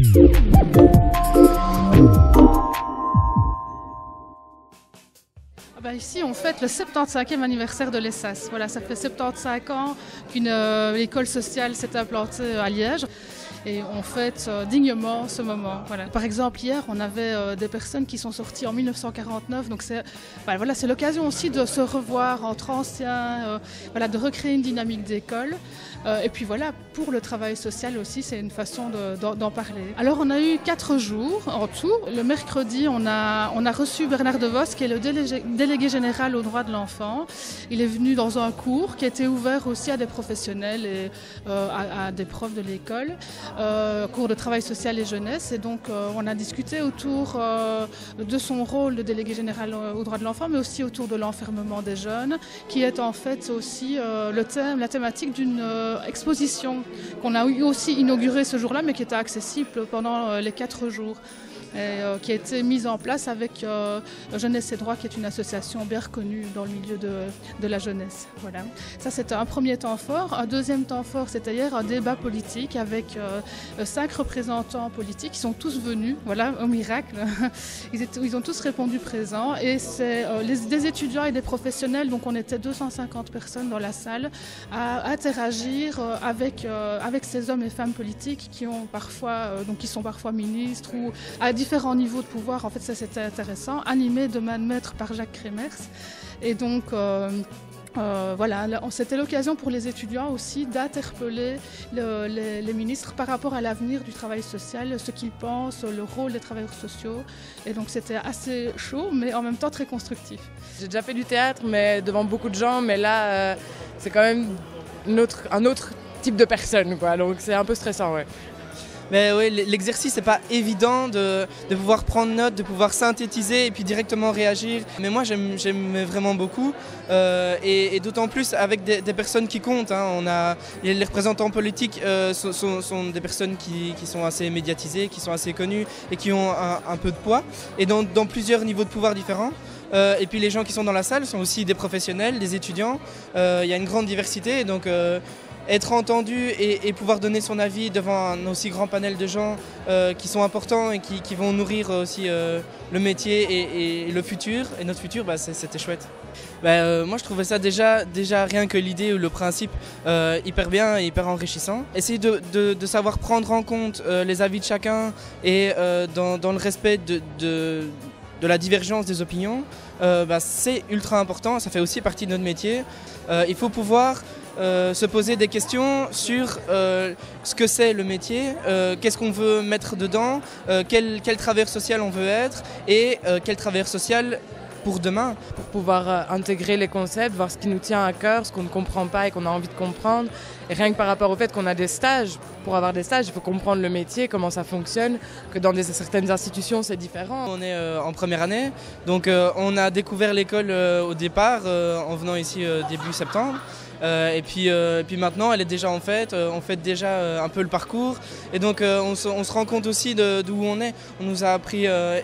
Ici, on fête le 75e anniversaire de l'ESSAS. Voilà, ça fait 75 ans qu'une école sociale s'est implantée à Liège. Et on fête dignement ce moment. Voilà. Par exemple, hier, on avait des personnes qui sont sorties en 1949. Donc c'est l'occasion aussi de se revoir entre anciens, de recréer une dynamique d'école. Et puis voilà, pour le travail social aussi, c'est une façon d'en parler. Alors on a eu 4 jours en tout. Le mercredi, on a reçu Bernard De Vos, qui est le délégué général aux droits de l'enfant. Il est venu dans un cours qui était ouvert aussi à des professionnels et à des profs de l'école. Cours de travail social et jeunesse, et donc on a discuté autour de son rôle de délégué général aux droits de l'enfant, mais aussi autour de l'enfermement des jeunes, qui est en fait aussi la thématique d'une exposition qu'on a aussi inaugurée ce jour-là, mais qui était accessible pendant les 4 jours. Et, qui a été mise en place avec Jeunesse et Droits, qui est une association bien reconnue dans le milieu de la jeunesse. Voilà. Ça, c'était un premier temps fort. Un deuxième temps fort, c'était hier un débat politique avec 5 représentants politiques qui sont tous venus, voilà, au miracle. Ils ont tous répondu présents. Et c'est des étudiants et des professionnels, donc on était 250 personnes dans la salle, à interagir avec ces hommes et femmes politiques qui sont parfois ministres ou à différents niveaux de pouvoir. En fait, ça c'était intéressant, animé de main de maître par Jacques Crémers. Et donc c'était l'occasion pour les étudiants aussi d'interpeller les ministres par rapport à l'avenir du travail social, ce qu'ils pensent, le rôle des travailleurs sociaux. Et donc c'était assez chaud, mais en même temps très constructif. J'ai déjà fait du théâtre, mais devant beaucoup de gens, mais là, c'est quand même un autre type de personne, quoi. Donc c'est un peu stressant, ouais. Mais oui, l'exercice n'est pas évident de pouvoir prendre note, de pouvoir synthétiser et puis directement réagir. Mais moi j'aime vraiment beaucoup et d'autant plus avec des personnes qui comptent. Hein. Les représentants politiques sont des personnes qui sont assez médiatisées, qui sont assez connues et qui ont un peu de poids et dans plusieurs niveaux de pouvoir différents. Et puis les gens qui sont dans la salle sont aussi des professionnels, des étudiants. Il y a une grande diversité, donc être entendu et pouvoir donner son avis devant un aussi grand panel de gens qui sont importants et qui vont nourrir aussi le métier et le futur, et notre futur, c'était chouette. Moi je trouvais ça déjà rien que l'idée ou le principe hyper bien et hyper enrichissant. Essayer de savoir prendre en compte les avis de chacun et dans le respect de la divergence des opinions, c'est ultra important, ça fait aussi partie de notre métier. Il faut pouvoir se poser des questions sur ce que c'est le métier, qu'est-ce qu'on veut mettre dedans, quel travailleur social on veut être et quel travailleur social pour demain. Pour pouvoir intégrer les concepts, voir ce qui nous tient à cœur, ce qu'on ne comprend pas et qu'on a envie de comprendre. Et rien que par rapport au fait qu'on a des stages, pour avoir des stages, il faut comprendre le métier, comment ça fonctionne, que dans certaines institutions c'est différent. On est en première année, donc on a découvert l'école au départ en venant ici début septembre. Et puis maintenant elle est déjà en fête, on fête déjà un peu le parcours et donc on se rend compte aussi d'où on est. On nous a appris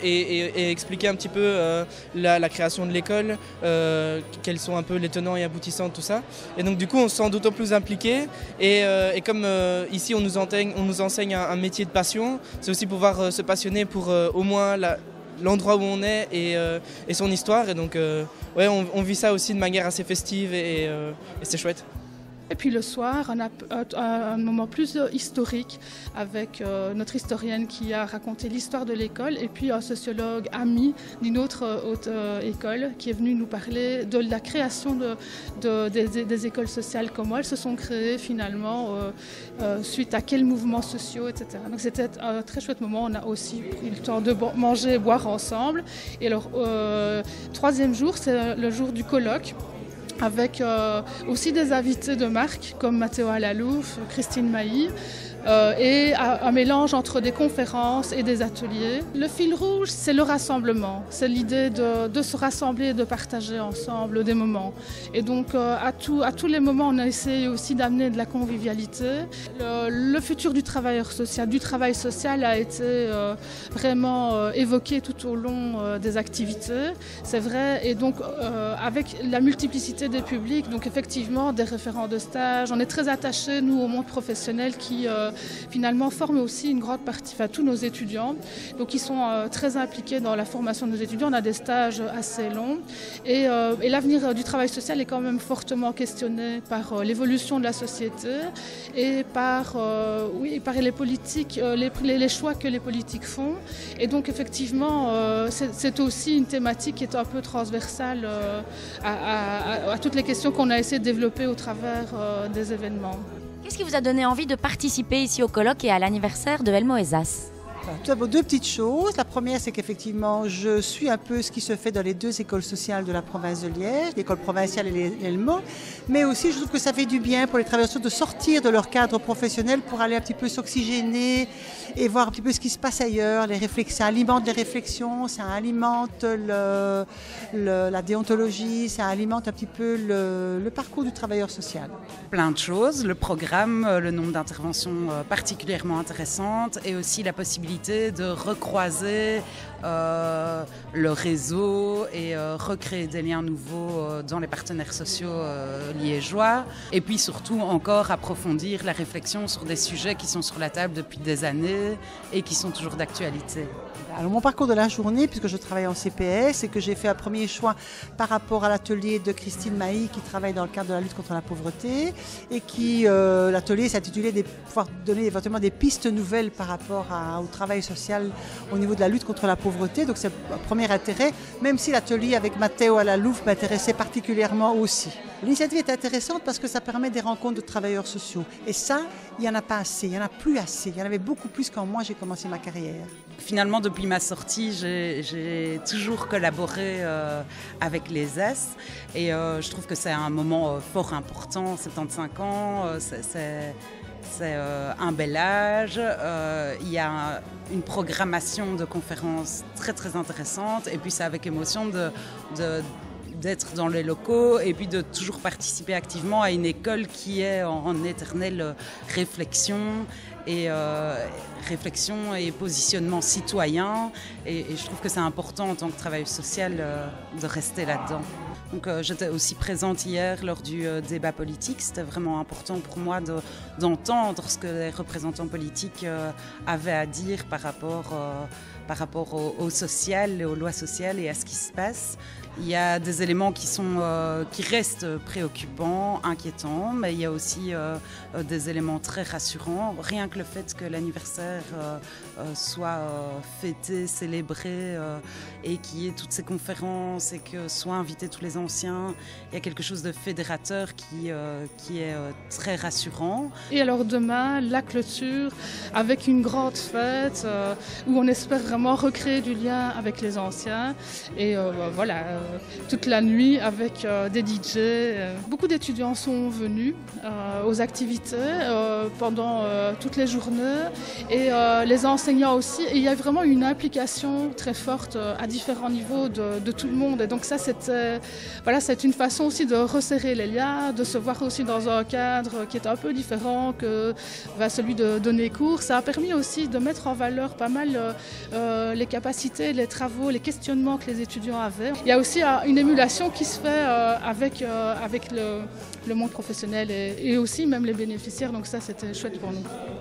et expliqué un petit peu la création de l'école, quels sont un peu les tenants et aboutissants de tout ça. Et donc du coup on se sent d'autant plus impliqué et comme ici on nous enseigne un métier de passion, c'est aussi pouvoir se passionner pour au moins l'endroit où on est et son histoire. Et donc on vit ça aussi de manière assez festive et c'est chouette. Et puis le soir, on a un moment plus historique avec notre historienne qui a raconté l'histoire de l'école et puis un sociologue ami d'une autre haute école qui est venu nous parler de la création des écoles sociales, comment elles se sont créées finalement, suite à quels mouvements sociaux, etc. Donc c'était un très chouette moment, on a aussi pris le temps de manger et boire ensemble. Et alors, troisième jour, c'est le jour du colloque, avec aussi des invités de marque comme Matteo Alalouf, Christine Mailly, et un mélange entre des conférences et des ateliers. Le fil rouge, c'est le rassemblement, c'est l'idée de se rassembler et de partager ensemble des moments. Et donc à tous les moments, on a essayé aussi d'amener de la convivialité. Le futur du travail social a été vraiment évoqué tout au long des activités, c'est vrai, et donc avec la multiplicité des publics, donc effectivement des référents de stage, on est très attachés nous au monde professionnel qui finalement forme aussi une grande partie, enfin tous nos étudiants. Donc ils sont très impliqués dans la formation de nos étudiants. On a des stages assez longs et l'avenir du travail social est quand même fortement questionné par l'évolution de la société et par les politiques, les choix que les politiques font. Et donc effectivement, c'est aussi une thématique qui est un peu transversale à toutes les questions qu'on a essayé de développer au travers des événements. Qu'est-ce qui vous a donné envie de participer ici au colloque et à l'anniversaire de Elmo-Ezas ? Tout d'abord, deux petites choses. La première, c'est qu'effectivement, je suis un peu ce qui se fait dans les deux écoles sociales de la province de Liège, l'école provinciale et l'ELMO. Mais aussi, je trouve que ça fait du bien pour les travailleurs sociaux de sortir de leur cadre professionnel pour aller un petit peu s'oxygéner et voir un petit peu ce qui se passe ailleurs. Ça alimente les réflexions, ça alimente la déontologie, ça alimente un petit peu le parcours du travailleur social. Plein de choses, le programme, le nombre d'interventions particulièrement intéressantes et aussi la possibilité de recroiser le réseau et recréer des liens nouveaux dans les partenaires sociaux liégeois et puis surtout encore approfondir la réflexion sur des sujets qui sont sur la table depuis des années et qui sont toujours d'actualité. Alors mon parcours de la journée, puisque je travaille en CPS et que j'ai fait un premier choix par rapport à l'atelier de Christine Mailly qui travaille dans le cadre de la lutte contre la pauvreté et qui, l'atelier s'intitulait pouvoir donner éventuellement des pistes nouvelles par rapport au travail social au niveau de la lutte contre la pauvreté. Donc c'est un premier intérêt, même si l'atelier avec Matteo à la Louve m'intéressait particulièrement aussi. L'initiative est intéressante parce que ça permet des rencontres de travailleurs sociaux. Et ça, il n'y en a pas assez, il n'y en a plus assez. Il y en avait beaucoup plus quand moi j'ai commencé ma carrière. Finalement, depuis ma sortie, j'ai toujours collaboré avec les S et je trouve que c'est un moment fort important, 75 ans, c'est un bel âge, il y a une programmation de conférences très très intéressante et puis c'est avec émotion d'être dans les locaux et puis de toujours participer activement à une école qui est en éternelle réflexion et positionnement citoyen et je trouve que c'est important en tant que travailleuse sociale de rester là-dedans. Donc j'étais aussi présente hier lors du débat politique. C'était vraiment important pour moi d'entendre ce que les représentants politiques avaient à dire par rapport au social, aux lois sociales et à ce qui se passe. Il y a des éléments qui restent préoccupants, inquiétants, mais il y a aussi des éléments très rassurants. Rien que le fait que l'anniversaire soit fêté, célébré et qu'il y ait toutes ces conférences et que soient invités tous les anciens, il y a quelque chose de fédérateur qui est très rassurant. Et alors demain, la clôture avec une grande fête où on espère vraiment recréer du lien avec les anciens et voilà. Toute la nuit avec des DJ. Beaucoup d'étudiants sont venus aux activités pendant toutes les journées et les enseignants aussi. Et il y a vraiment une implication très forte à différents niveaux de tout le monde. Et donc ça, c'est une façon aussi de resserrer les liens, de se voir aussi dans un cadre qui est un peu différent que celui de donner cours. Ça a permis aussi de mettre en valeur pas mal les capacités, les travaux, les questionnements que les étudiants avaient. Il y a aussi une émulation qui se fait avec le monde professionnel et aussi même les bénéficiaires, donc ça c'était chouette pour nous.